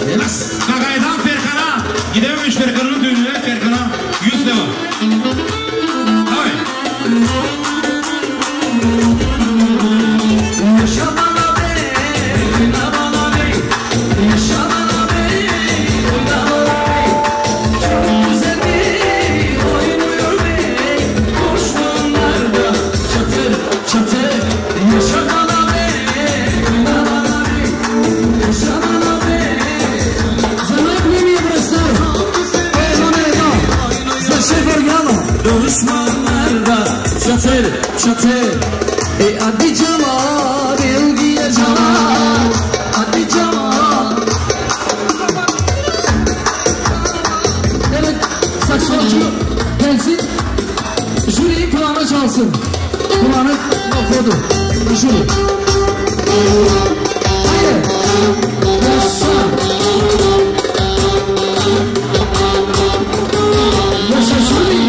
Kakaydan Ferkan'a gidememiş, Ferkan'ın düğününe Ferkan'a 100 lira. Tabii. Yaşa bana bey, oyna bana bey. Yaşa bana bey, oyna bana bey. Çok güzel bey, oynuyor bey. Koştuğunlarda çatır çatır. Yaşa bana bey, oyna bana bey. Yaşa bana bey. Zanak nemi brastar. Zaşefer gala. Düşmanlarda çatır çatır. Hadi Cemal, ilgiye Cemal. Hadi Cemal. Evet, saksoncu gelsin. Jüri kulağına çalsın. Kulağına nokodu. Jüri. Hayır. Yaşa. Yaşa jüri.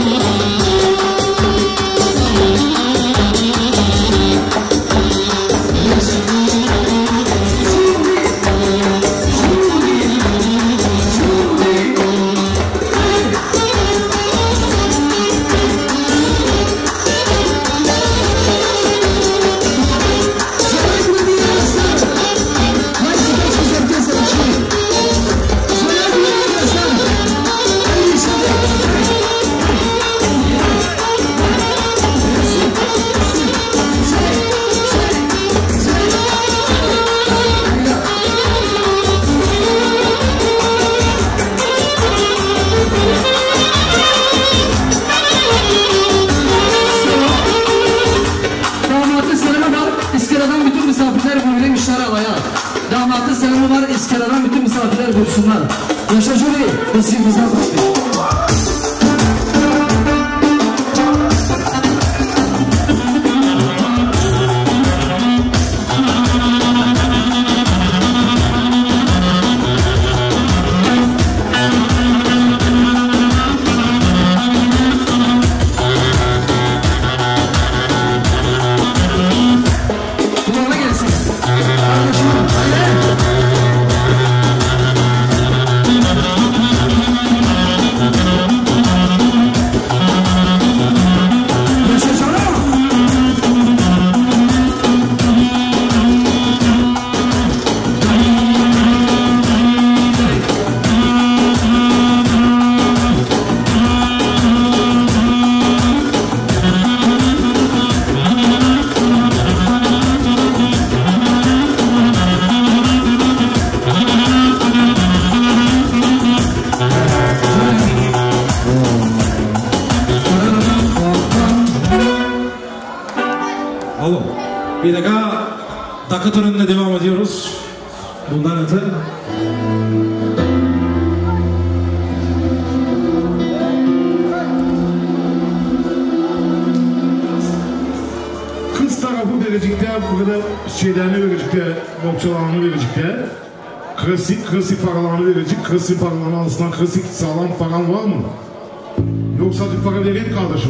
Damatın selamı var, İskela'dan bütün misafirler buyursunlar. Yaşa jüri, bizim bizden başlıyor. Bir dakika takı törenine devam ediyoruz. Bundan öte kız tarafı verecekler, burada şeylerini verecekler, bohçalarını verecekler. Klasik paralarını verecek, klasik paralarını alsınlar, klasik sağlam paran var mı? Yoksa bir para vereyim kardeşim.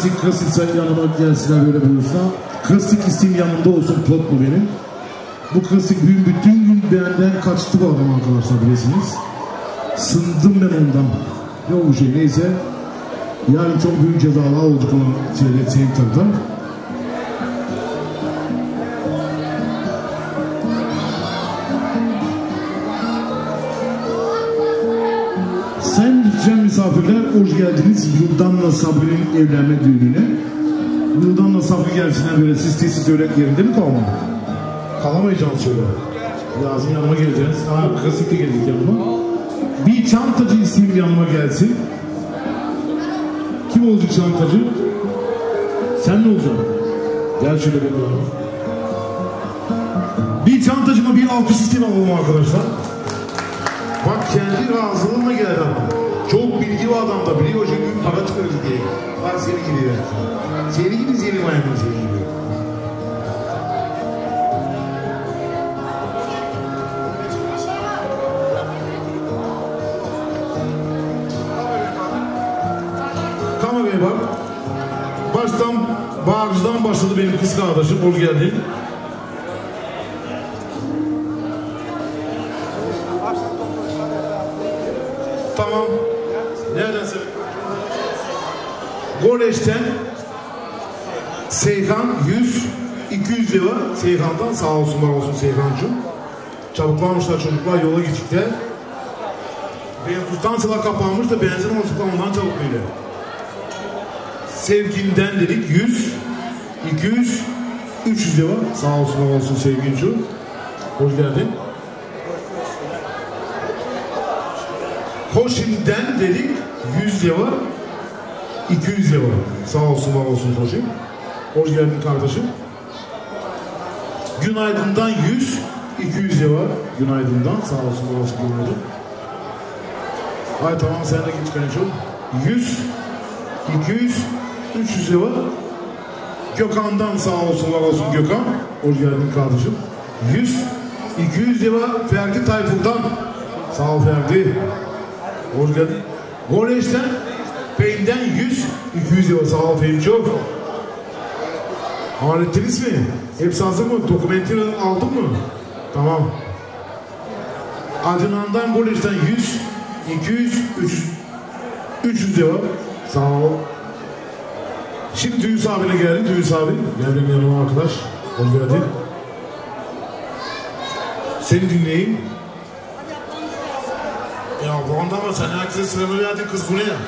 Klasik yanıma gelsinler böyle buyursa. Klasik isim yanımda olsun plot mu benim? Bu klasik bütün gün benden kaçtı bu adam arkadaşlar bilirsiniz. Sındım ben ondan. Yok bu şey neyse. Yarın çok büyük cezalar olacak olan seyredeceğim tarzda. Sayın lütfen misafirler, hoş geldiniz Yıldan'la Sabri'nin evlenme düğününe. Yıldan'la Sabri gelsinler böyle siz tesis öğret yerinde mi kalmadı? Kalamayacağım söyle. Yazın yanıma geleceğiz. Klasikte geldik yanıma. Bir çantacı isteyeyim yanıma gelsin. Kim olacak çantacı? Sen ne olacaksın? Gel şöyle benim yanıma. Bir çantacıma bir alkış sistemi alalım arkadaşlar. Bak kendi razılığına geldi adam. Çok bilgi var adam da biliyor çünkü para çıkarız diye. Bak seni gidiyor. Seni gibi seni maymun seni gibi. Kameraya bak. Bağcı'dan başladı benim kız kardeşim. Hoş geldin. Tamam. Neredense? Goleş'ten Seyhan 100-200 lira. Seyhan'dan sağ olsun var olsun Seyhan'cığım. Çabuklanmışlar çocuklar yola gidecekler. Kurtansılar kapanmış da benzin olsun ondan çabuk böyle. Sevginden dedik 100, 200, 300 lira. Sağ olsun var olsun Sevgincim. Hoş geldin. Hoşim'den dedik 100 lira, 200 lira. Sağ olsun var olsun Hoşim. Hoş geldin kardeşim. Günaydın'dan 100, 200 lira. Günaydın'dan sağ olsun var olsun günaydın. Hay tamam sen de geç kanka. 100, 200, 300 lira. Gökhan'dan sağ olsun var olsun Gökhan. Hoş geldin kardeşim. 100, 200 lira Ferdi Tayfur'dan. Sağ ol Ferdi. Hoş geldin. Goleş'ten Bey'den 100, 200 lira. Sağ ol Fehim çok. Hallettiniz mi? Hepsi hazır mı? Dokumentini aldın mı? Tamam. Adnan'dan Goleş'ten 100, 200, 300 lira. Sağ ol. Şimdi Düğüs abine geldik. Düğüs abi. Geldim yanıma arkadaş. Hoş geldin. Seni dinleyeyim. Ya bu anda ama sen herkese sıramı verdin kız bu ne ya?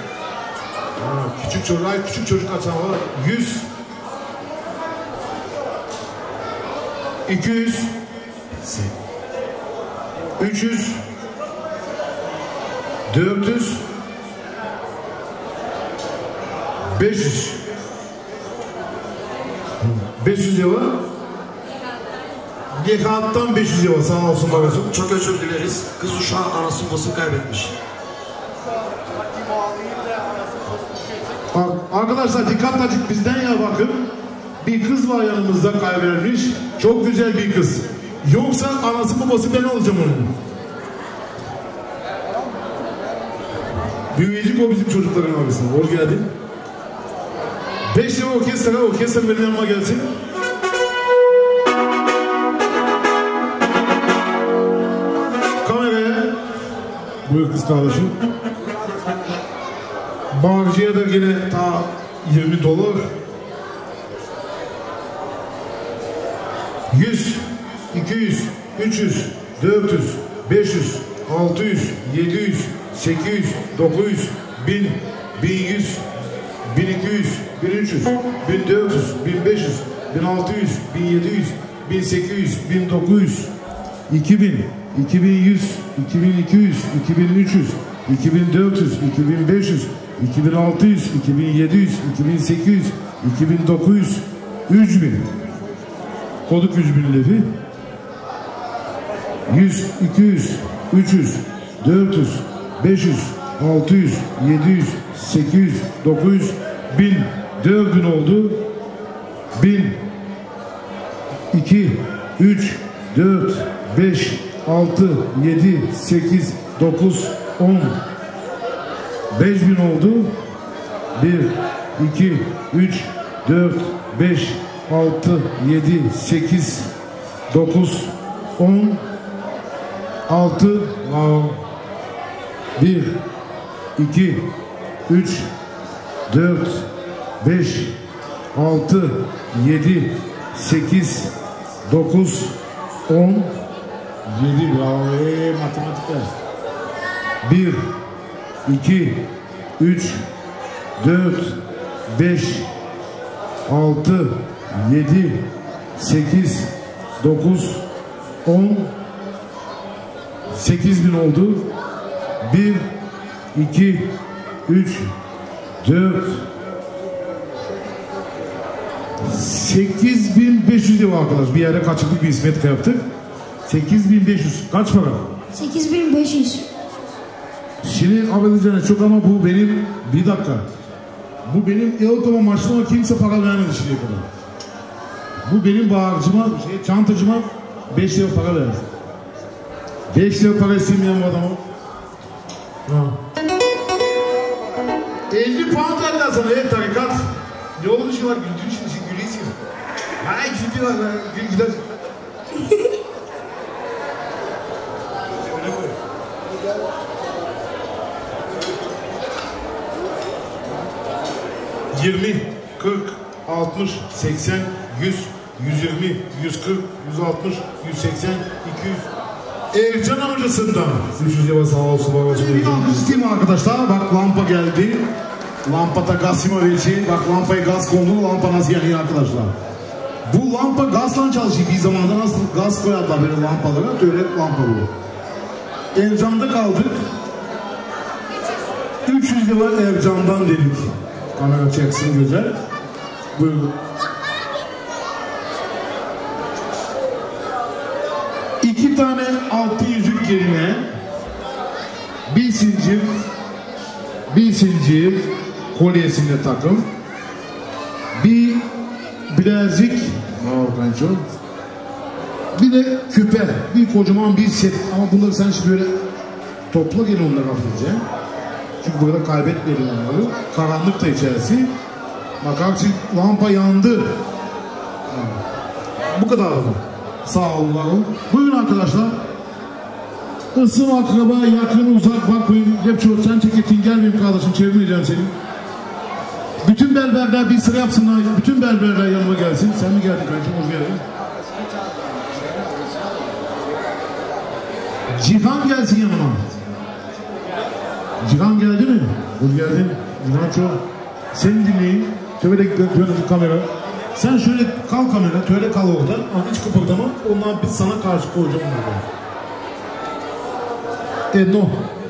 Küçük çocuk açan var. 100 200 300 400 500 lira. Nikahtan 500 lira. Sağ olsun babacığım. Çok özür dileriz. Kız uşağı anasını babasını kaybetmiş. Arkadaşlar dikkat acık bizden ya bakın. Bir kız var yanımızda kaybedilmiş. Çok güzel bir kız. Yoksa anası babası ben olacağım onun. Büyüyecek o bizim çocukların abisi. Hoş geldin. 5 lira orkestra benim yanıma gelsin. Kameraya. Buyur kız kardeşim. Bağcı'ya da yine ta 20 dolar. 100, 200, 300, 400, 500, 600, 700, 800, 900, 1000, 1100, 1200, 1300, 1400, 1500, 1600, 1700, 1800, 1900, 2000, 2100, 2200, 2300, 2400, 2500, 2600, 2700, 2800, 2900, 3000. Koduk 3000 lefi. 100, 200, 300, 400, 500, 600, 700, 800, 900, 1000, 4000 oldu. 1000, 2, 3, 4, 5, 6, 7, 8, 9, 10, 5000 oldu. 1, 2, 3, 4, 5, 6, 7, 8, 9, 10, 6, 1, 2, 3, 4, 5, 6, 7, 8, 9, 10, 7, bravo, matematikler. 1, 2, 3, 4, 5, 6, 7, 8, 9, 10, 8.000 oldu. 1, 2, 3, 4, 8.500 diyor arkadaş. Bir yere kaçırdık, bir ismet yaptık. 8.500. Kaç para? 8.500. Şimdi affedeceğiniz çok ama bu benim, bir dakika. Bu benim Elkoma maçlama kimse para vermedi şimdiye kadar. Bu benim bağırcıma, çantacıma 5 lira para verdi. 5 lira para istemeyen bu adamı. Ha. 50 pound verdiler sana, tarikat. Ne oldu şu var, güldün şimdi gülüyorsun. Hay şimdi var, gül gider. ...20, 40, 60, 80, 100, 120, 140, 160, 180, 200... Ercan amcasından 300 yava sağ olsun babacığım. Bir alkış isteyeyim arkadaşlar. Bak lampa geldi. Lampada gaz simaveci. Bak lampaya gaz kondu. Lampa nasıl yanıyor arkadaşlar. Bu lampa gazla çalışıyor. Bir zamanda nasıl gaz koyarlar böyle lampalara. Öyle lampa bu. Ercan'da kaldık. 300 yava Ercan'dan dedik. Kamera çeksin güzel. Buyurun. İki tane altı yüzük yerine bir zincir kolyesinde takım, bir bilezik, bir de küpe, bir kocaman bir set. Ama bunları sen şimdi böyle topla gel onları hafifçe. Çünkü burada kaybetmeyelim onları. Karanlık da içerisi. Bakarsın lampa yandı. Bu kadar mı? Sağ olun. Buyurun arkadaşlar. Isım akraba, yakın, uzak, bakmayın. Hep çok sen ceketin, gelmeyeyim kardeşim, çevirmeyeceğim seni. Bütün berberler bir sıra yapsınlar. Bütün berberler yanıma gelsin. Sen mi geldin kardeşim? Hoş geldin. Cihan gelsin yanıma. Cihan geldi mi? Hoş geldin. Cihan çok. Seni dinleyin. Şöyle dönün kamera. Sen şöyle kal kamera, şöyle kal orada. Ama hiç kıpırdama. Ondan biz sana karşı koyacağım orada. 1, 2,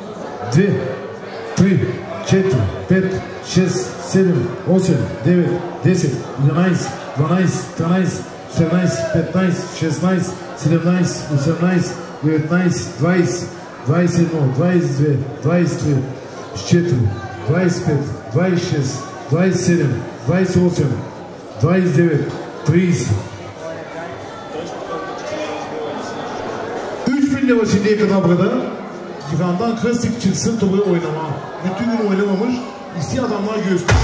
3, 4, 5, 6, 7, 8, 9, 10, 11, 12, 13, 14, 15, 16, 17, 18, 19, 20, 21, 22, 23, 24, 25, 26, 27, 28, 29, 3000 lira şimdiye kadar burada. Cihan'dan klasik çıksın topu oynama. Bütün gün oynamamış. İsteyen adamlar göğüs.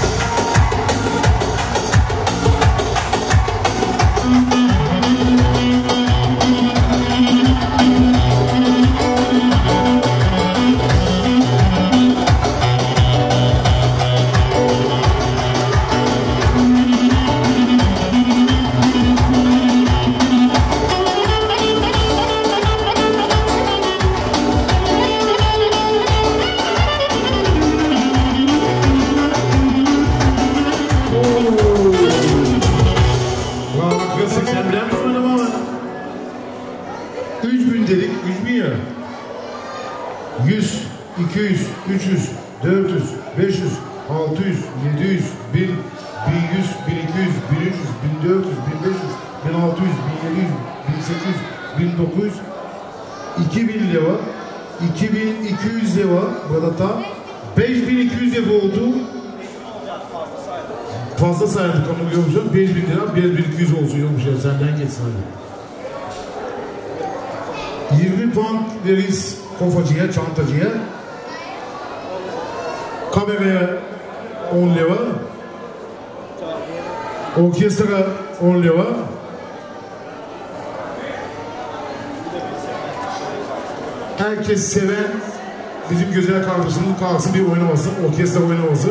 Fazla sayardık ama görmüşüm. 5.000 lira, 5.200 olsun yokmuş ya, senden geçsin hadi. 20 pound veririz kofacıya, çantacıya. Kameraya 10 lira. Orkestra 10 lira. Herkes seven bizim güzel kardeşimizin kalsın bir oynaması, orkestra oynaması.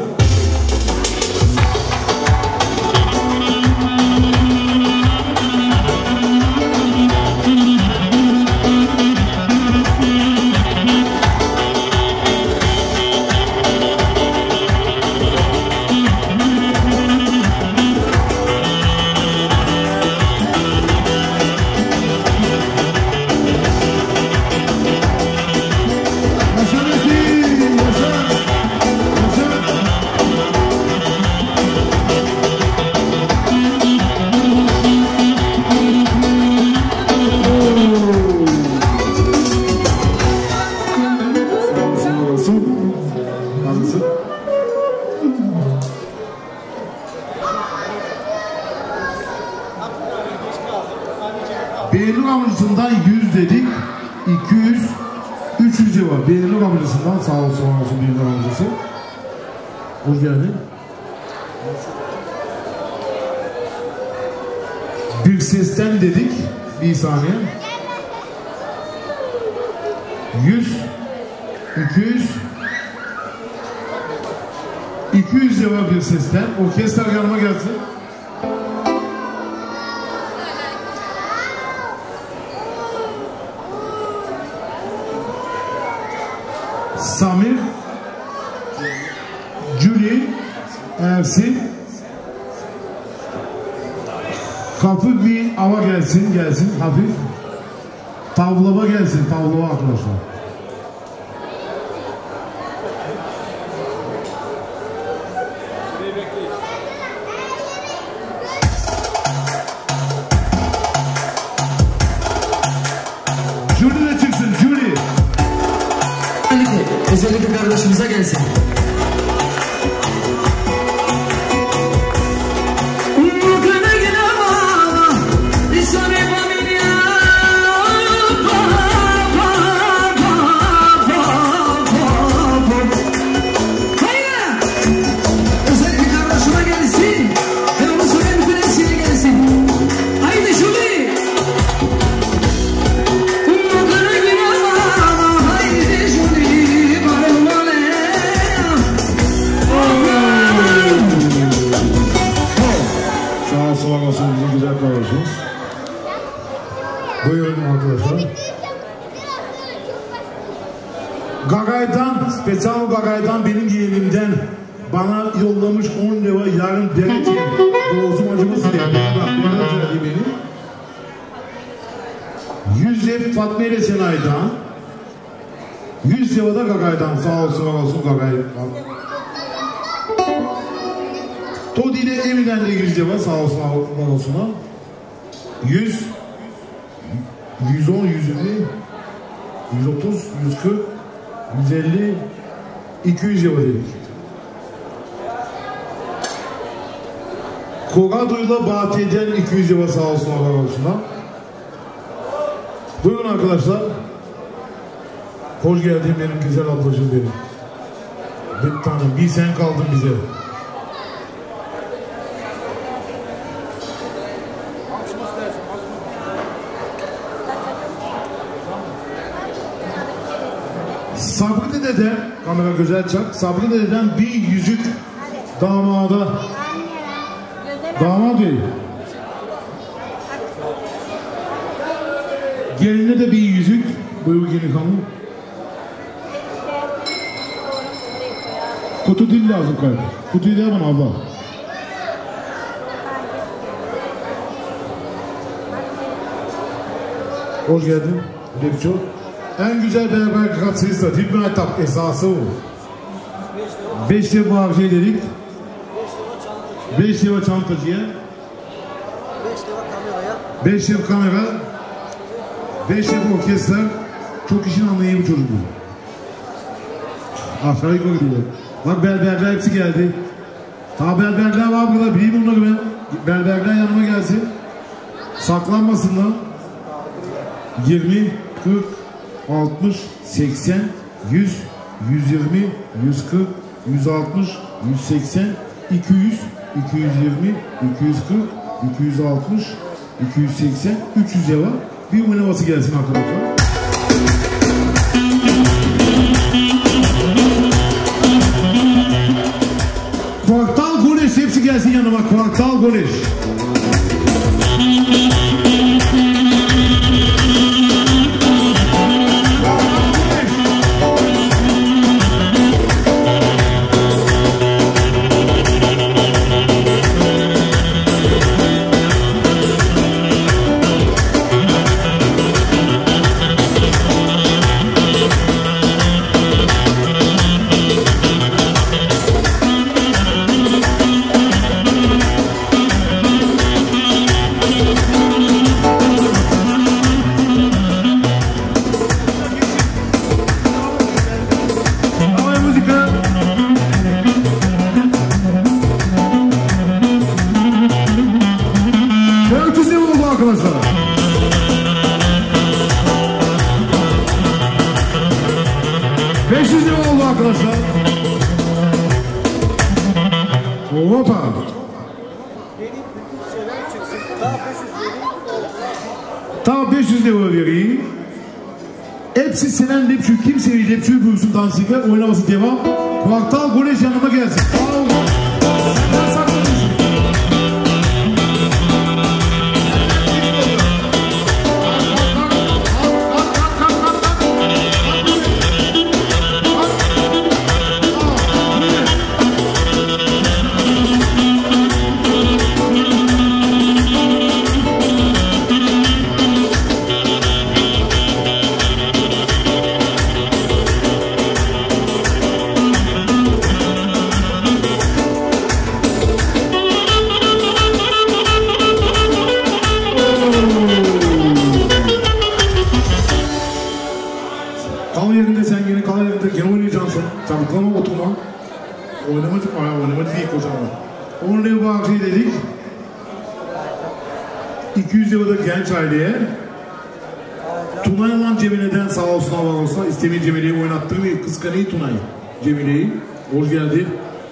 Beğenli kamucusundan 100 dedik, 200, 300 cevap. Beğenli kamucusundan sağ olsun Beğenli kamucusu. Hoş geldin. Bir sesten dedik, bir saniye. 100, 200 cevap bir sesten. Orkestra yanıma gelsin. Samir, Julie, Ersin, hafif bir hava gelsin hafif. Tavlama gelsin, tavlama arkadaşlar. Julie de çıksın, Julie. Özellikle kardeşimize gelsin. Buyurun arkadaşlar. Gagay'dan, Spesyal Gagay'dan benim yeğenimden bana yollamış 10 lira yarın derece. Boğazım acımasın diye. Bana benim. 100 lira Fatma ile Senay'dan. 100 lira da Gagay'dan. Sağ olsun Gagay. Todi ile Emin'den de 100 lira. Sağ olsun. 100, 110, 120, 130, 140, 150, 200 lira dedik. Kogado'yla Batı'dan 200 lira sağ olsun arkadaşlar. Buyurun arkadaşlar. Hoş geldin benim güzel ablacığım benim. Bir tanem, bir sen kaldın bize. Sabri Dede'den, kamera güzel çak, Sabri Dede'den bir yüzük damada. Damat değil. Geline de bir yüzük. Buyur gelin hanım. Kutu dil lazım kardeş. Kutuyu da bana abla. Hoş geldin. Lepço. En güzel beraber katsıysa Dilme Etap esası o. 5 lira bu şey dedik. 5 lira çantacıya. 5 lira kamera. 5 lira orkestra. Çok işin anlayayım bu çocuk bu. Aşağı yukarı gidiyor. Bak berberler hepsi geldi. Ta berberler var burada. Bileyim onları ben. Berberler yanıma gelsin. Saklanmasınlar. 20, 40, 60, 80, 100, 120, 140, 160, 180, 200, 220, 240, 260, 280, 300 var. Bir oynaması gelsin arkadaşlar. Kvartal Goleş hepsi gelsin yanıma. Kvartal Goleş. Hoppa. Tamam 500 lira vereyim. Hepsi Senen Lepçü. Kimseyi Lepçü'yü buyursun dansıyla oynaması devam. Kvartal Goleş yanıma gelsin. Kal yerinde sen gene kal yerinde gene oynayacaksın sen. Çabuklama oturma. Oynamacı değil kocaman. 10 lira bağışı dedik. 200 lira da genç aileye. Tunay olan Cemile'den sağ olsun Allah olsun. İstemeyi Cemile'yi oynattı ve kıskanıyı Tunay. Cemile'yi. Hoş geldi.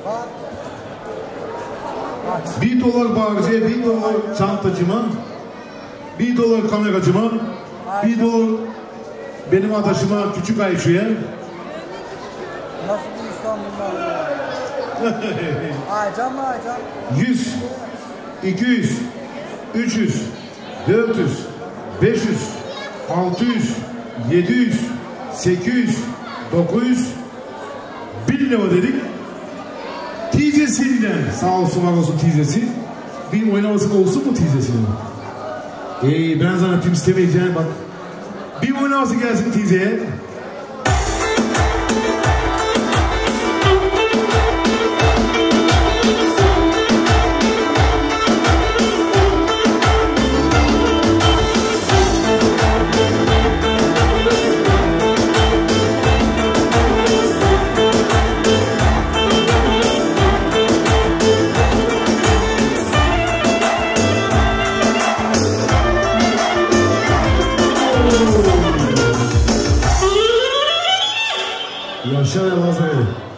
$1 bağırcıya, $1 çantacıma, $1 kameracıma, $1 benim adaşıma Küçük Ayşe'ye. Nasıl bir insan bunlar ya? Aycan mı Aycan? 100, 200, 300, 400, 500, 600, 700, 800, 900, 1000 lira dedik. Tizesinden sağ olsun var olsun tizesi. Bir oynaması olsun mu tizesinin? Ben sana tüm istemeyeceğim bak. Bir oynaması gelsin tizeye. Yaşar Yalazay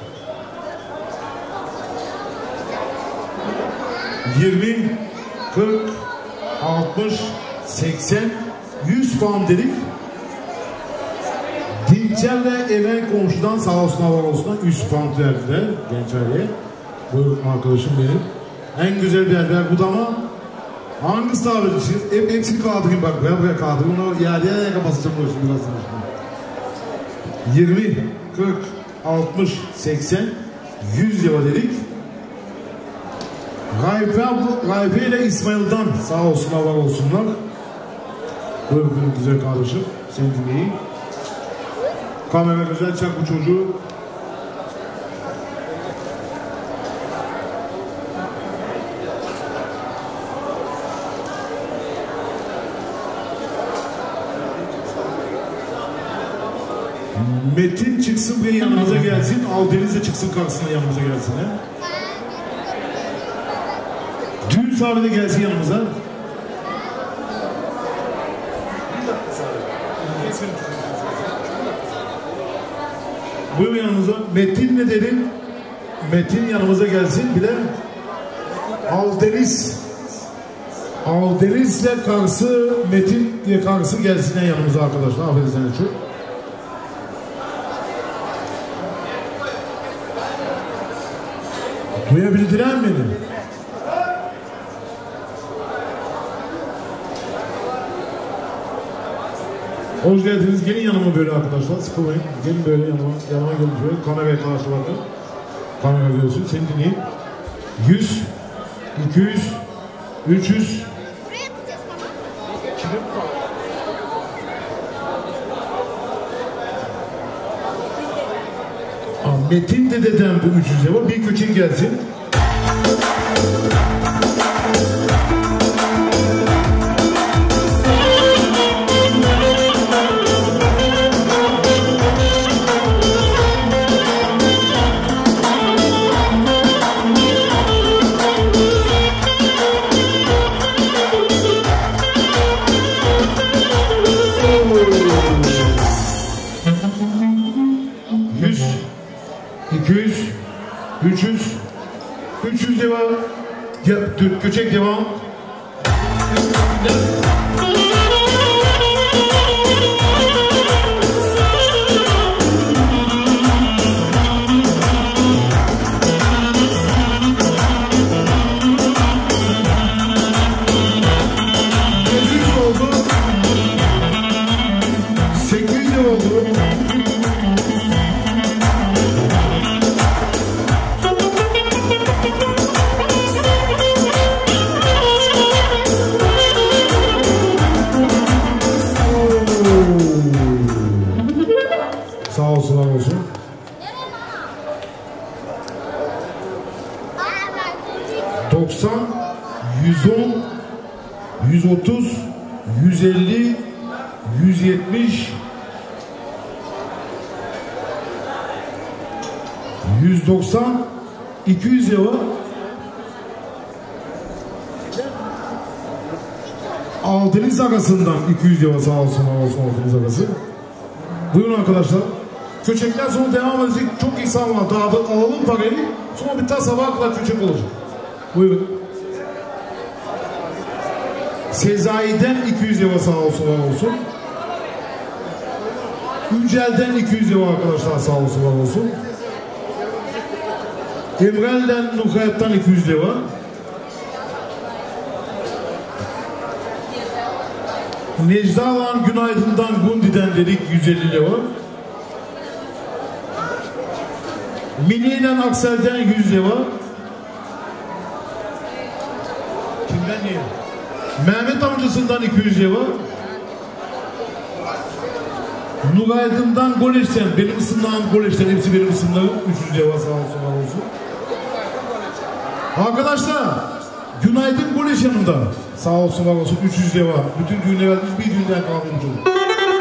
20, 40, 60, 80, 100 puan dedik. Dinçer ve Even komşudan sağ olsun hava olsun 100 puan verdiler genç aileye. Bu arkadaşım benim. En güzel berber bu da ama hangisi daha ödüşür? Hepsini kaldırayım bak buraya kaldırayım. Onu iadeye basacağım bu işin biraz sonra. 20, 40, 60, 80, 100 lira dedik. Gayfe ile İsmail'dan sağ olsun hava olsunlar. Buyurun güzel kardeşim. Sen dinleyin. Kamera güzel çak bu çocuğu. Metin çıksın ve yanımıza gelsin. Aldeniz de çıksın karşısına yanımıza gelsin. He? Düğün sahibi de gelsin yanımıza. Buyurun yanımıza. Metin ne dedin? Metin yanımıza gelsin. Bir de Aldeniz ile karısı Metin diye karısı gelsinler yanımıza arkadaşlar. Affedersiniz çok. Duyabildiler mi beni? Hoş geldiniz. Gelin yanıma böyle arkadaşlar. Sıkılmayın. Gelin böyle yanıma gelin şöyle. Kameraya karşı bakın. Kamera görüyorsun. Seni dinleyeyim. 100, 200, 300. Metin dededen bu 300 var. Bir köçek gelsin. Köçek devam. Oldu. 800 oldu. Sağ olsun, var olsun. ...90, 110, 130, 150, 170, 190, 200 lira. Aldeniz arasından 200 lira sağ olsun, var olsun Aldeniz arası. Buyurun arkadaşlar. Köçekler sonra devam edecek. Çok insan var. Daha da alalım parayı. Sonra bir tane sabaha kadar köçek olacak. Buyurun. Sezai'den 200 lira sağ olsun, var olsun. Üncel'den 200 lira arkadaşlar sağ olsun, var olsun. Emrel'den Nukayet'ten 200 lira. Necdalan Günaydın'dan Gundi'den dedik 150 lira. Mini'den Aksel'den 100 lira. Kimden niye? Mehmet amcasından 200 lira. Nuraydın'dan Goleş'ten, benim ısımdan Goleş'ten, hepsi benim ısımlarım 300 lira sağ olsun, var olsun. Arkadaşlar, Günaydın Goleş yanında. Sağ olsun, var olsun, 300 lira. Bütün düğünler vermiş, bir düğünden kalmış olur.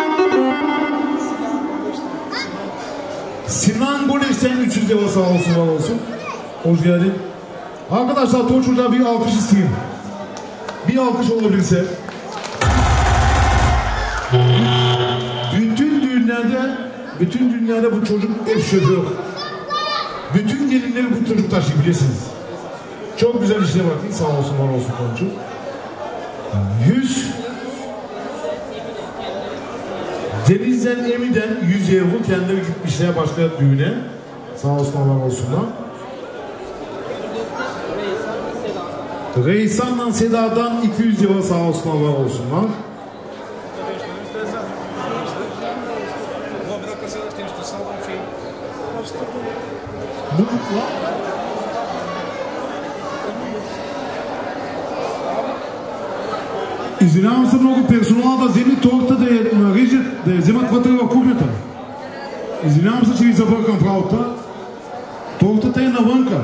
Sinan Goleş'ten 300 lira sağ olsun, var olsun. Hoş geldin. Arkadaşlar, Torçur'da bir alkış isteyeyim. Bir alkış olabilirse. Bütün dünyada bu çocuk ev şoför. Bütün gelinleri bu çocuk taşıyor, bilirsiniz. Çok güzel işine bakın, sağ olsun, var olsun komşu. 100 Denizden Emi'den 100 euro kendileri gitmişler başka düğüne. Sağ olsun, var olsunlar. Reysan'la Seda'dan 200 lira sağ olsun, var olsunlar. Извинявам се много, персонала да вземе торта да я нарежат, да я вземат вътре в кухнята. Извинявам се, че ви забъркам в работа. Тортата е навънка.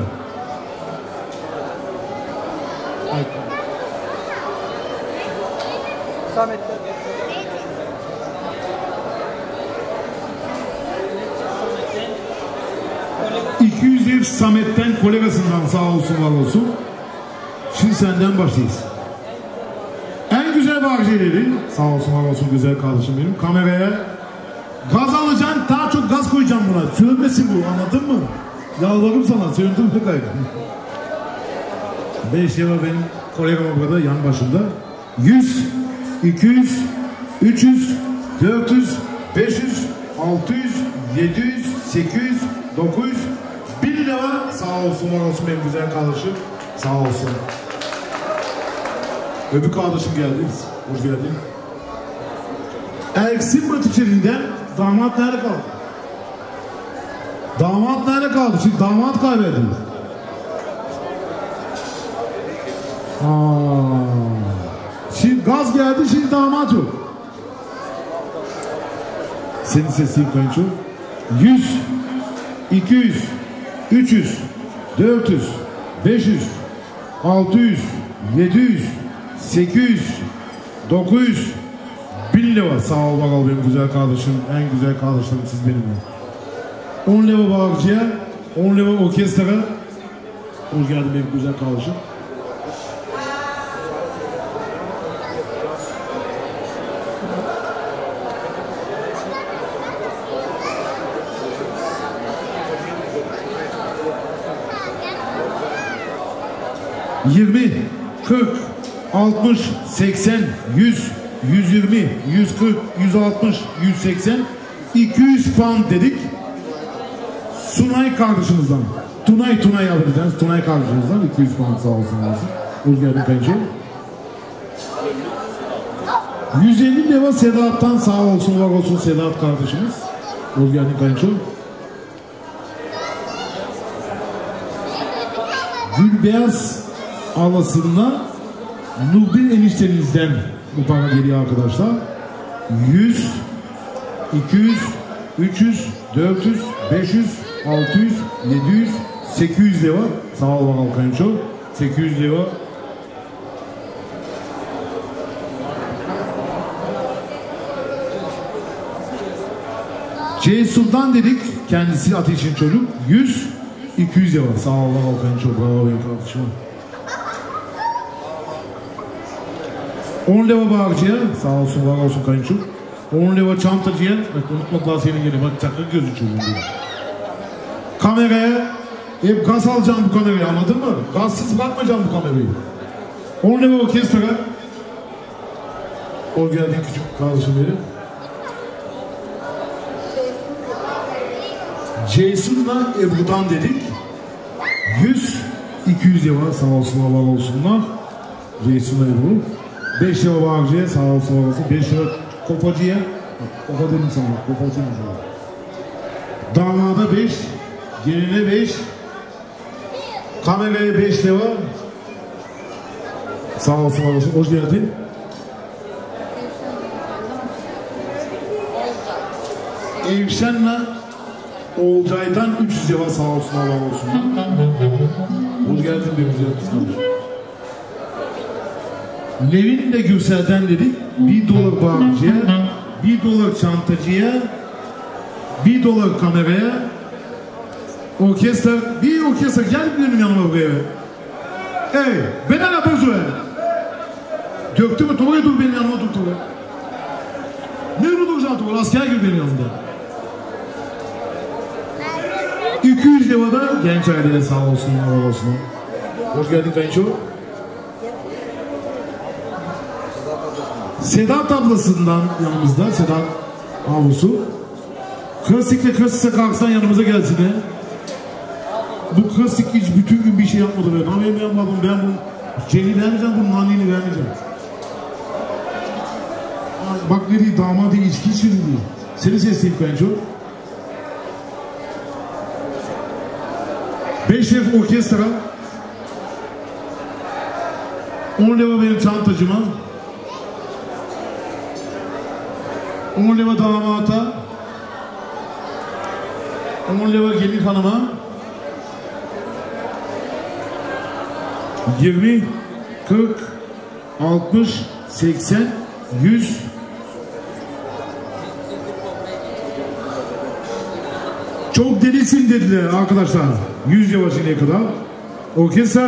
...200 ev Samet'ten kolegasından sağ olsun, var olsun. Şimdi senden başlayız. En güzel bahçelerin, sağ olsun, var olsun güzel kardeşim benim, kameraya gaz alacaksın, daha çok gaz koyacaksın buna. Sönmesin bu, anladın mı? Yalvarırım sana, söndürme gayrı. 5 lira benim kolegam burada yan başında. 100, 200, 300, 400, 500, 600, 700, 800, 900, 1000 lira. Sağ olsun, var olsun benim güzel kardeşim. Sağ olsun. Öbür kardeşim geldi. Hoş geldin. Erksin Batıçeri'nden damat nerede kaldı? Damat nerede kaldı? Şimdi damat kaybedildi. Şimdi gaz geldi, şimdi damat yok. Senin sesin kayınço. 100, 200, 300, 400, 500, 600, 700, 800, 900, 1000 lira. Sağ ol bakalım benim güzel kardeşim. En güzel kardeşlerim siz benimle. 10 lira bağırcıya, 10 lira orkestraya. Hoş geldin benim güzel kardeşim. ...20, 40, 60, 80, 100, 120, 140, 160, 180, 200 pound dedik. Sunay kardeşimizden. Tunay alırız. Tunay kardeşimizden 200 pound sağ olsun. Hoş geldin Pençe. 150 lira Sedat'tan sağ olsun, var olsun Sedat kardeşimiz. Hoş geldin Pençe. Gülbeyaz Alası'nda Nurdin eniştenizden bu para geliyor arkadaşlar. 100, 200, 300, 400, 500, 600, 700, 800 lira. Sağ ol bakalım kayınço. 800 lira. Ceysun'dan dedik. Kendisi Ateş'in çocuk. 100, 200 lira. Sağ ol bakalım kayınço. Bravo benim kardeşim. 10 lira bağırcıya, sağ olsun var olsun kayınço. 10 lira çantacıya, unutmak lazım senin gene, bak çakır gözü çocuğun diye. Kameraya, hep gaz alacağım bu kamerayı, anladın mı? Gazsız bırakmayacağım bu kamerayı. 10 lira orkestraya. O geldi küçük kardeşim benim. Jason'la Ebru'dan dedik. 100, 200 lira sağ olsunlar, var olsunlar. Jason'la Ebru. 5 lira bağırcıya, sağ olsun, var olsun. 5 lira kopacıya. Kopa dedim sana, kopacıyım. Damada 5, geline 5, kameraya 5 lira. Sağ olsun, var olsun. Hoş geldin. Evşen'le Olcay'dan 300 lira sağ olsun, var olsun. Hoş geldin de güzel kıskanmış. Levin de Gürsel'den dedik. 1 dolar bağırcıya, 1 dolar çantacıya, 1 dolar kameraya. Orkestra, bir orkestra gel benim yanıma buraya. Hey, ben ne bozuyor? Döktü mü? Tuğra'ya dur benim yanıma dur Tuğra. Ne duracağım Tuğra? Asker gibi benim yanımda. 200 lira da genç aileye sağ olsun, var olsun. Hoş geldin kayınço. Sedat ablasından yanımızda, Sedat Avlusu. Klasikle klasik kalksan yanımıza gelsin he. Bu klasik hiç bütün gün bir şey yapmadı ben. Ama ben yapmadım, ben bunu şeyini vermeyeceğim, bunun nanini vermeyeceğim. Bak ne değil, damadı içki içmedi değil. Seni sesleyeyim kayınço. 5 şef orkestra. 10 lira benim çantacıma. 10 lira damata. 10 lira gelin hanıma. 20, 40, 60, 80, 100. Çok delisin dediler arkadaşlar. 100 lira şimdiye kadar. Orkestra.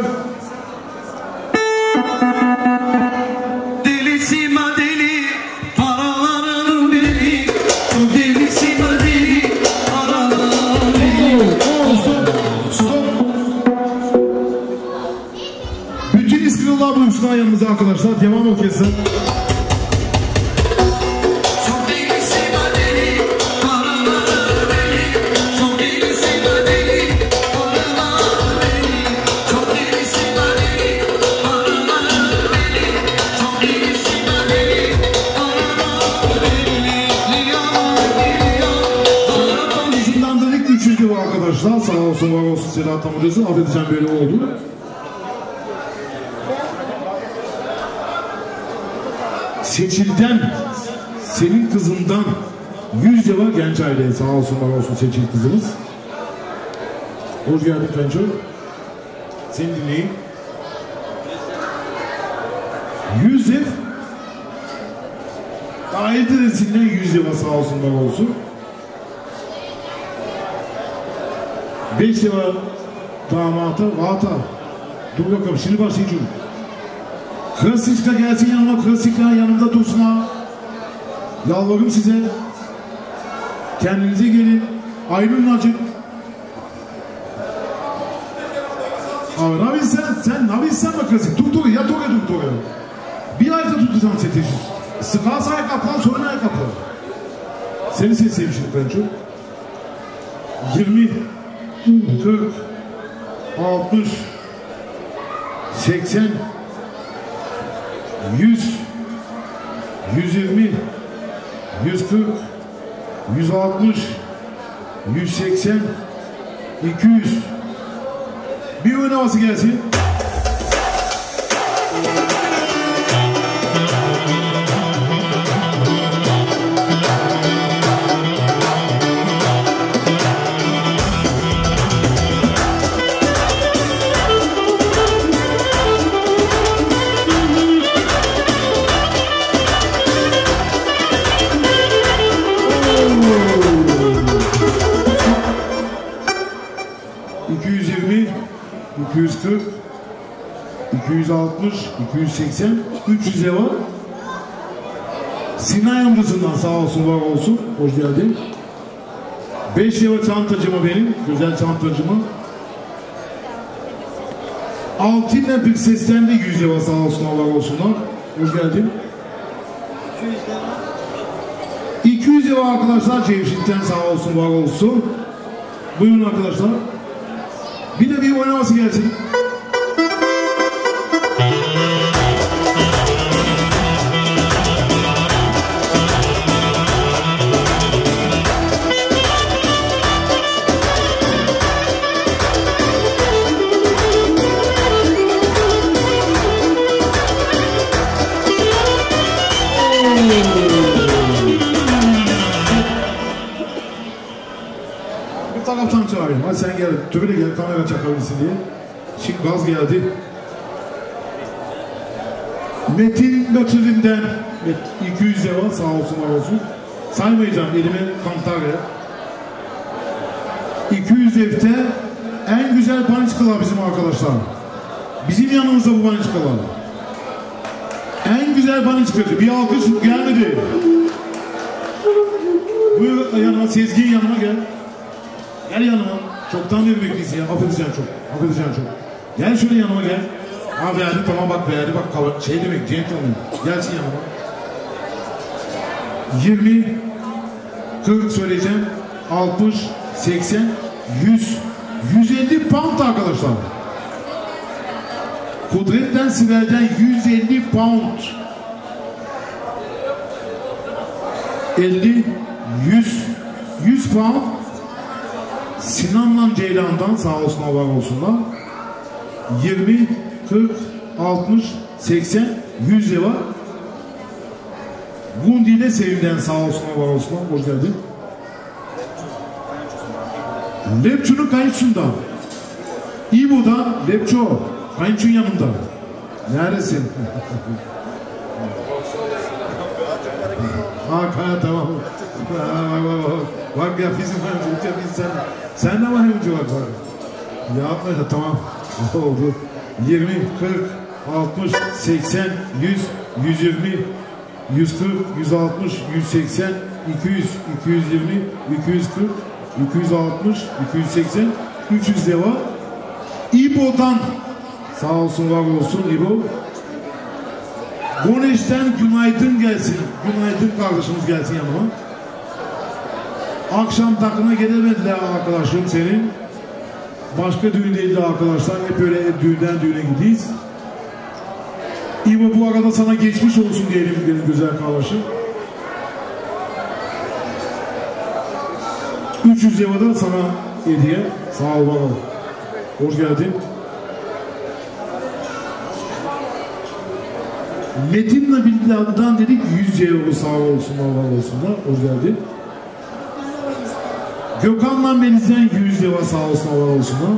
arkadaşlar. Sağ olsun, var olsun Sedat Hocası. Affedeceğim böyle oldu. Seçil'den, senin kızından 100 ceva genç aileye sağ olsun, var olsun Seçil kızımız. Hoş geldin Penço. Seni dinleyin. 100 ev aile dedesinden 100 ceva sağ olsun, var olsun. 5 ceva damata, vata. Dur bakalım, şimdi başlayacağım. Krasikla gelsin yanıma, Krasikla yanımda dursun ha. Yalvarırım size. Kendinize gelin. Ayrılın acık. Abi ne bilsen, sen ne bilsen bak Krasik. Dur ya, dur ya. Bir ayda tutacağım seni. Sıkarsa ayakkabılar, sonra ayakkabılar. Seni seçeyim şimdi ben çok. 20, 40, 60, 80, 100, 120, 140, 160, 180, 200. Bir oynaması gelsin. ...220, 240, 260, 280, 300 var. Sinan amcasından sağ olsun, var olsun. Hoş geldin. 5 yava çantacıma benim, güzel çantacıma. Altınla bir sesten de 100 yava sağ olsun, var olsunlar. Hoş geldin. 200 yava arkadaşlar Cevşit'ten sağ olsun, var olsun. Buyurun arkadaşlar. Bir de bir oynaması gelsin. Bir taraftan çağırayım. Hadi sen gel. Tübüne gel. Kamera çakabilsin diye. Şimdi gaz geldi. Metin Götürüm'den 200 lira sağ olsun, var olsun. Saymayacağım, elime kantarya. 200 evde en güzel paniçkalar bizim arkadaşlar. Bizim yanımızda bu paniçkalar. En güzel paniçkacı. Bir alkış gelmedi. Buyur yanıma, Sezgin yanıma gel. Gel yanıma. Çoktan beri bekliyiz ya. Affedeceğim çok. Affedeceğim çok. Gel şöyle yanıma gel. Ha verdi, tamam bak verdi. Bak şey demek, gentleman. Gelsin yanıma. 20, 40 söyleyeceğim. 60, 80, 100, 150 pound arkadaşlar. Kudret'ten Sibel'den 150 pound. 50, 100 pound. Sinan'la Ceylan'dan sağ olsunlar, var olsunlar. 20, 40, 60, 80, 100 lira. Gundi ile Sevim'den sağ olsunlar, var olsunlar. Hoş geldin. Lepçu'nun kayınçosundan. İbo'dan Lepço. Kayınço'nun yanında. Neredesin? Ha kaya tamam. Bak ya bizim kayınço. Sen de var hemci bak. Yapma da tamam. Oldu. 20, 40, 60, 80, 100, 120, 140, 160, 180, 200, 220, 240, 260, 280, 300 lira. İbo'dan sağ olsun, var olsun İbo. Goneş'ten günaydın gelsin. Günaydın kardeşimiz gelsin yanıma. Akşam takına gelemediler arkadaşım senin. Başka düğün değildi arkadaşlar. Hep böyle düğünden düğüne gidiyiz. İbo bu arada sana geçmiş olsun diyelim benim güzel kardeşim. 300 lira da sana hediye. Sağ ol bakalım. Hoş geldin. Metin Nabil'den dedik 100 euro sağ olsun Allah olsun da. Hoş geldin. Gökhan'la Meliz'den 100 euro sağ olsun Allah olsun da.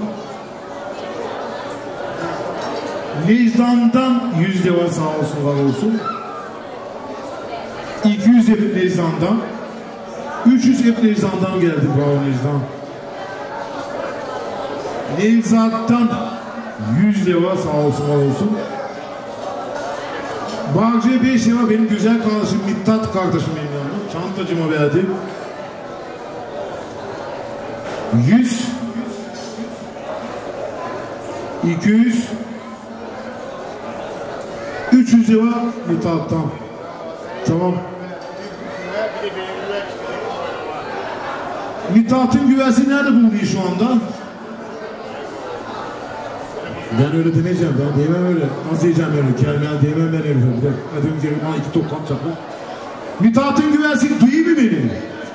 Necdan'dan 100 euro sağ olsun Allah olsun. 200 hep Necdan'dan. 300 hep Necdan'dan geldi. Bravo Necdan. Nevzat'tan 100 lira sağ olsun var olsun. Bağcı'ya 5 lira benim güzel kardeşim Mittat kardeşim benim yanıma. Çantacıma verdi. 100 200 300 lira Mittat'tan. Tamam. Mittat'ın güvesi nerede bulunuyor şu anda? Ben öyle demeyeceğim, ben diyemem öyle. Az diyeceğim öyle, kelime diyemem ben öyle. Hadi önce bana 2 top kapacak mı? Mithat'ın güvesi duyuyor mu beni?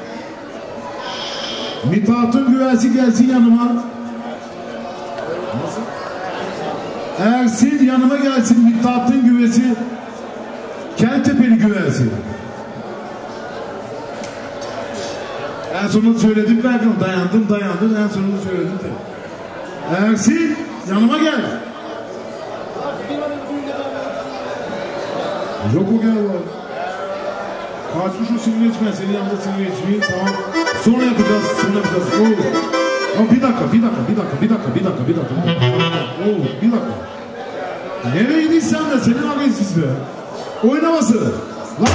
Mithat'ın güvesi gelsin yanıma. Nasıl? Ersin yanıma gelsin Mithat'ın güvesi. Keltepeli güvesi. En sonunda söyledim belki dayandım en sonunda söyledim de. Ersin yanıma gel. Yok o gel var. Kaçmış o sinir içme, senin yanında sinir içmeyi tamam. Sonra yapacağız. Oo. Ama bir dakika. Oo, bir dakika. Nereye gidiysen de senin agresif be. Oynaması. Lan.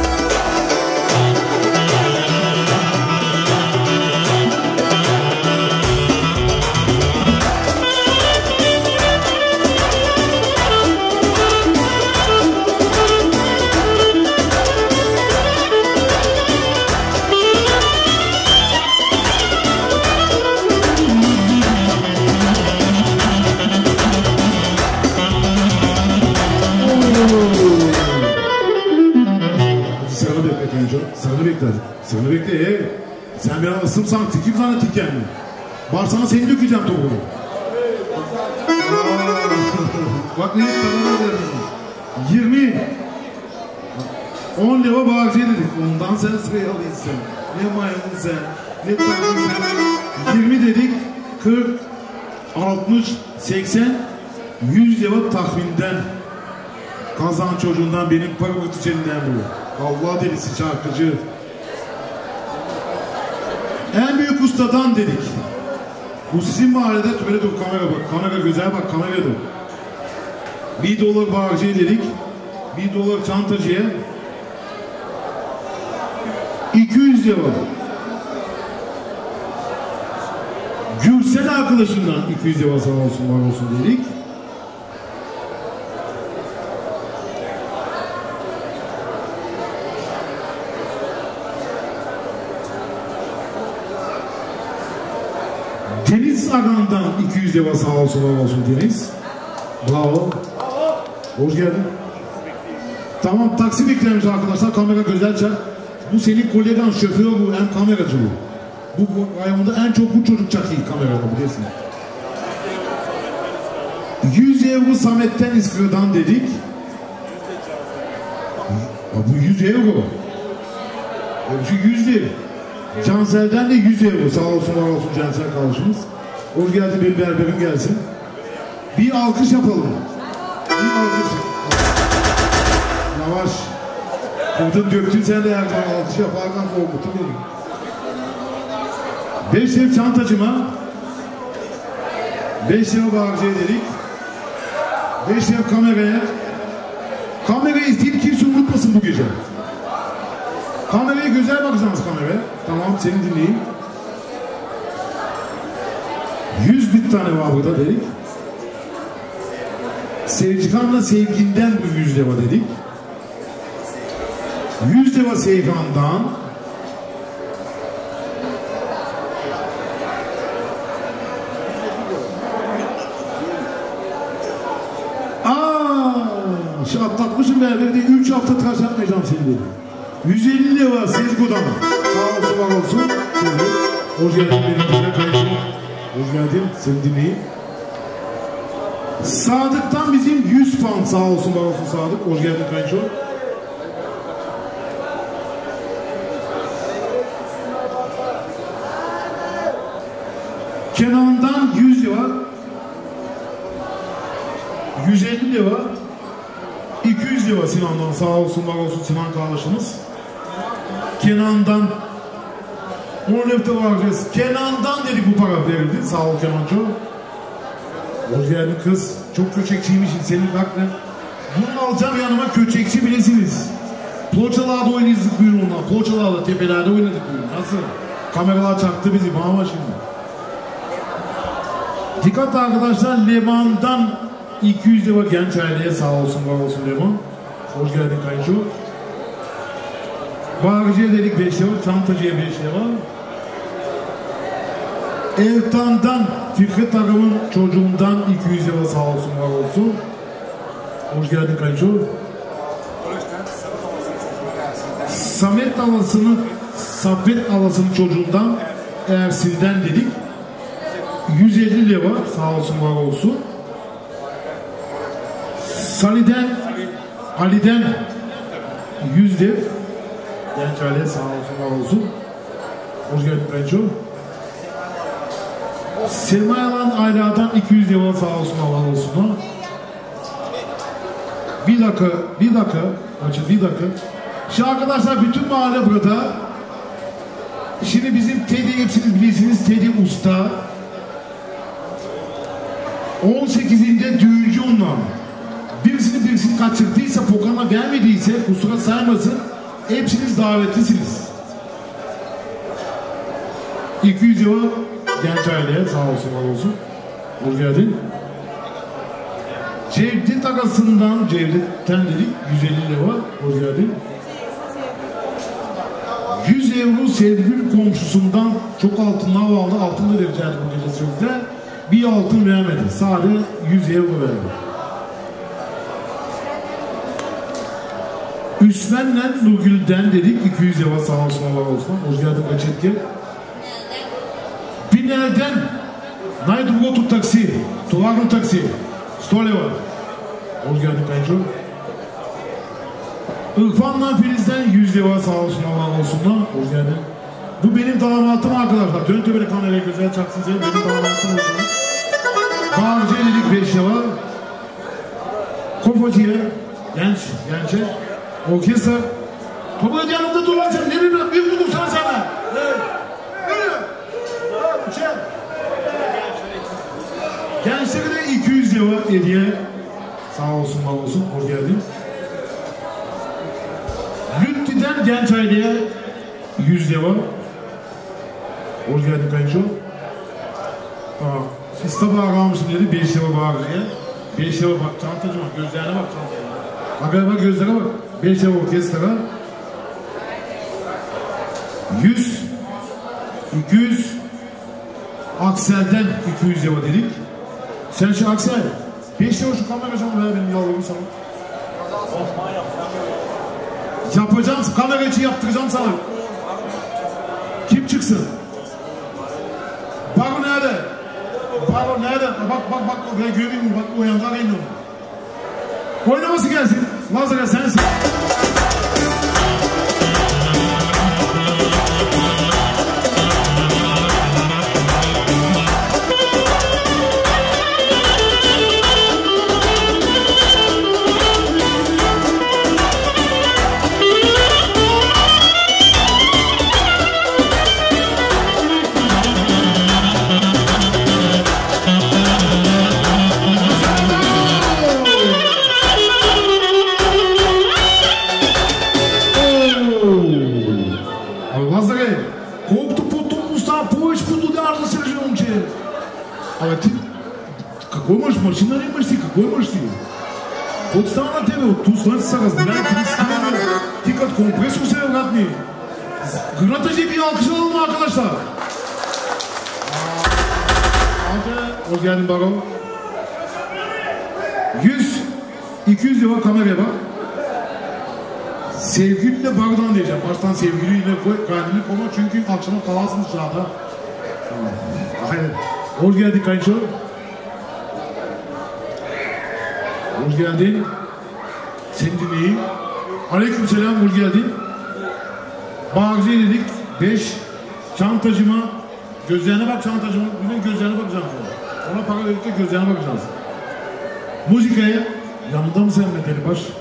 Seni bekle. Sen bir ısımsan tikim sana tiken mi? Bağırsana seni dökeceğim topuğunu. Bak ne kadar 20 10 lira bağırcıya dedik. Ondan sen sırayı alıyorsun. Ne maymun sen. Ne tatlısın sen. 20 dedik. 40 60 80 100 lira tahminden kazan çocuğundan benim para üreteceğinden bu. Allah delisi şarkıcı. En büyük ustadan dedik. Bu sizin mahallede böyle dur kamera bak. Kamera güzel bak kamera dur. $1 bağırcıya dedik. $1 çantacıya. 200 lira. Gürsel arkadaşından 200 lira sağ olsun var olsun dedik. Deniz Agan'dan 200 lira sağ olsun var olsun Deniz. Bravo. Hoş geldin. Tamam taksi beklemiş arkadaşlar. Kamera güzelce. Bu senin kollegan şoförü bu. En kameracı bu. Bu rayonda en çok bu çocuk çakıyor kamerada biliyorsun. 100 euro Samet'ten İskır'dan dedik. Bu 100 euro. Şu 100 değil. Cansel'den de 100 euro. Sağ olsun var olsun Cansel kardeşimiz. Hoş geldin bir berberim gelsin. Bir alkış yapalım. Bir alkış. Yavaş. Kurdun döktün sen de yerden alkış yaparken korkutun beni. 5 ev çantacıma 5 lira bağırcıya dedik. 5 ev kameraya. Kamerayı izleyip kimse unutmasın bu gece. Kameraya güzel bakacaksınız kameraya. Tamam seni dinleyeyim. 100 bin tane var burada dedik. Sevcikan'la Sevgin'den bu 100 lira dedik. 100 lira Seyhan'dan. Şu atlatmışım berberde 3 hafta tıraş yapmayacağım seni dedi. 150 lira Sezgo'dan. Sağ olsun var olsun. Hoş geldin benim kayıtım. geldin. Seni dinleyeyim. Sadık'tan bizim 100 pound sağ olsun var olsun Sadık. Hoş geldin kayınço. Kenan'dan 100 lira. 150 lira. 200 lira Sinan'dan sağ olsun var olsun Sinan kardeşimiz. Kenan'dan 10 lira varacağız. Kenan'dan dedik bu para verildi. Sağ ol Kenan'cığım. Hoş geldin kız. Çok köçekçiymişsin. Senin bak ne? Bunu alacağım yanıma, köçekçi bilesiniz. Poğaçalarda oynadık bugün onunla. Poğaçalarda, tepelerde oynadık bugün. Nasıl? Kameralar çaktı bizi. Bana şimdi. Dikkat arkadaşlar. Leman'dan 200 lira genç aileye sağ olsun var olsun Leman. Hoş geldin kayınço. Bağırıcıya dedik 5 lira. Çantacıya 5 lira. Ertan'dan Fikret Ağam'ın çocuğundan 200 lira sağ olsun var olsun. Hoş geldin kayınço. Samet Alası'nın çocuğundan Ersin'den dedik 150 lira sağ olsun var olsun. Ali'den 100 lira genç aileye sağ olsun var olsun. Hoş geldin kayınço. Selmayalan Ayla'dan 200 lira sağ olsun Allah olsun. Bir dakika. Şimdi arkadaşlar bütün mahalle burada. Şimdi bizim Teddy hepsiniz bilirsiniz. Teddy Usta. 18'inde düğüncü onunla. Birisini kaçırdıysa, Pokan'a vermediyse kusura saymasın. Hepsiniz davetlisiniz. 200 lira genç aileye sağ olsun var olsun. Hoş geldin. Cevdet Agası'ndan Cevdet'ten dedik 150 lira. Hoş geldin. 100 euro Sevgül komşusundan çok altınlar aldı. Altın da vereceğiz bu gece sözde. Bir altın vermedi. Sadece 100 euro verdi. Üsmen'le Nurgül'den dedik 200 lira sağ olsun var olsun. Hoş geldin Kaçetki. Binel'den Naydurgotu taksi, Tuvarın taksi, 100 lira. Hoş geldin kayınço. İrfan'la Filiz'den 100 lira sağ olsun Allah olsun. Hoş geldin. Bu benim damatım arkadaşlar. Dön böyle kameraya güzel çaksın size. Benim damatım olsun. Bağırcı'ya dedik 5 lira. Kofacı'ya, gençe. Orkestra. Topu yanımda dur lan sen. Nereye? Bir tutursana sana. Gençlere de 200 lira hediye. Sağ olsun var olsun. Hoş geldin. Lütfi'den genç aileye 100 lira. Hoş geldin kayınço. Siz tabağı almışsın dedi 5 lira bağırıcıya. 5 lira bak çantacı bak gözlerine bak çantaya. Bak gözlere bak. 5 lira orkestra. 100 200 Aksel'den 200 lira dedik. Sen şu Aksel 5 lira şu kameracımı ver benim yavrumu sana. Yapacağım, kamera için yaptıracağım sana. Kim çıksın? Baro nerede? Baro nerede? Bak oraya görmeyeyim mi? Bak o yandan geliyor. Oynaması gelsin. Lazara sensin. Какой можешь машина не можешь, какой можешь ты? Вот стало на тебе, вот тут слышится разбирай, ты как компрессор себе вратни. Грата же bir alkışlayalım mı arkadaşlar? Hoş geldin Baro. 100-200 lira kameraya bak. Sevgiliyle Baro'dan diyeceğim. Baştan sevgiliyle koy, kalbini koma çünkü akşama kalarsın dışarıda. Aynen. Hoş geldin kayınço. Hoş geldin. Seni dinleyeyim. Aleykümselam, hoş geldin. Bağcı dedik. 5. Çantacıma. Gözlerine bak çantacıma. Bugün gözlerine bakacağım. Ona para verip de gözlerine bakacağız. Müzikaya. Yanında mı sen Meteli Baş?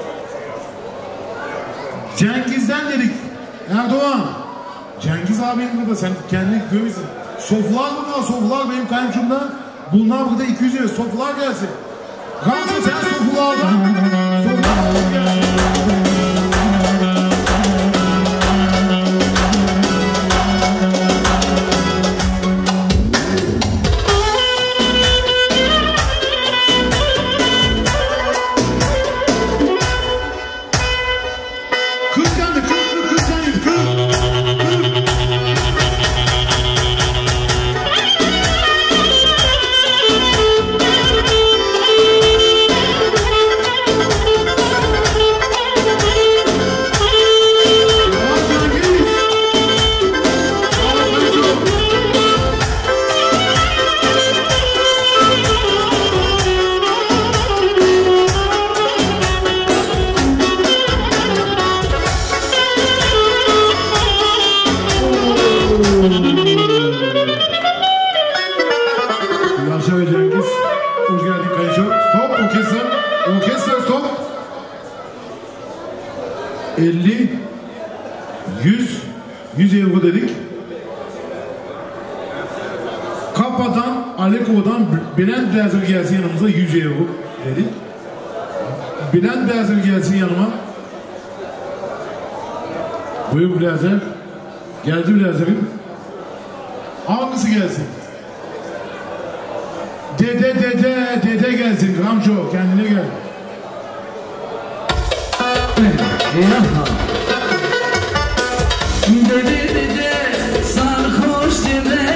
Cengiz'den dedik. Erdoğan. Cengiz abinin burada, sen kendini görürsün. Soflar bunlar, soflar benim kayınçomda. Bunlar burada 200 lira, soflar gelsin. Kalsın sen soflardan. Soflar gelsin. Bülent Beyazır gelsin yanımıza 100 euro dedik. Bülent Beyazır gelsin yanıma. Buyur Beyazır. Geldi Beyazır'ım. Hangisi gelsin? Dede gelsin. Gramço kendine gel. Dede sarhoş dede.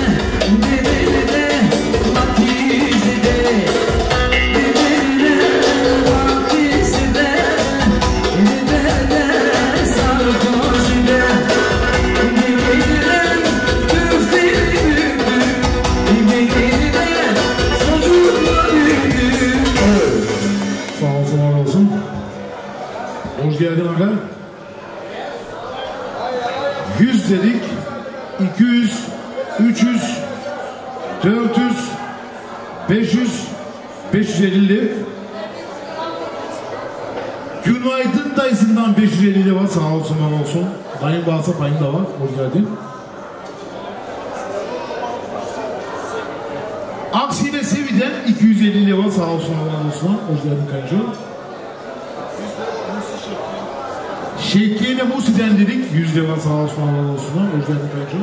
Hoş geldin aga. 100 dedik. 200, 300, 400, 500, 550. Günaydın dayısından 550 var. Sağ olsun, var olsun. Dayın varsa payın da var. Hoş geldin. Aksine Sevi'den 250 var. Sağ olsun, var olsun. Hoş geldin kayınço. Şevkiye ve Musi'den dedik. 100 lira sağ olsun, Allah olsun. Hoş geldin kayınço.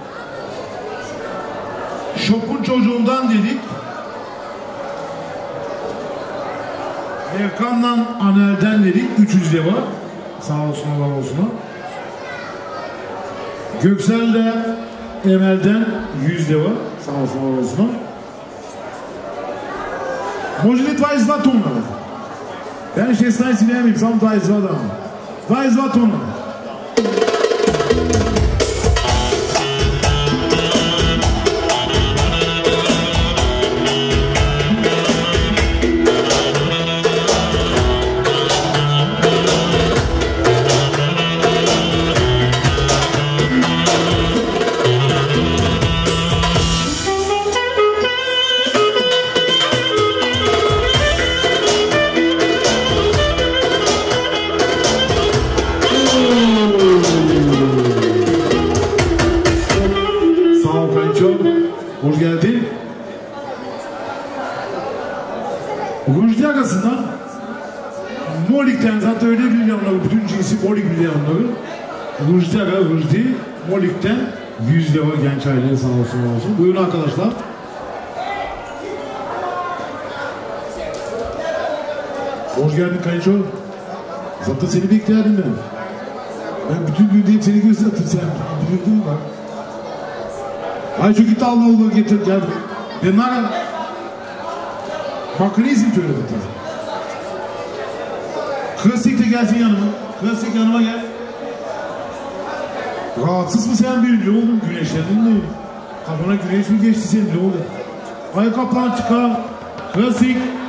Şokun çocuğundan dedik. Erkan'dan Anel'den dedik. 300 lira sağ olsun, Allah olsun. Göksel'den Emel'den 100 lira sağ olsun, Allah olsun. Może nie 22 tony. Ben 16 nie wiem, sam 22 dam. 22 tony. Hoş geldin. Rujdi arasından Molik'ten zaten öyle milyonları, bütün cinsi Molik milyonları. Rujdi ara, Rujdi, Molik'ten 100 lira genç aileye sağ olsun olsun. Buyurun arkadaşlar. Hoş geldin kayınço. Zaten seni beklerdim ben. Ben bütün gün deyip seni gösterdim sen. Bilirdin mi bak? Ay çok git Allah getir gel. Bunlar bakrizm söyledi. Klasik de gelsin yanıma. Klasik yanıma gel. Rahatsız mı sen birinci oğlum? Güneşlendin mi? Kafana güneş mi geçti senin ne oldu? Ay kaplan çıkar. Klasik.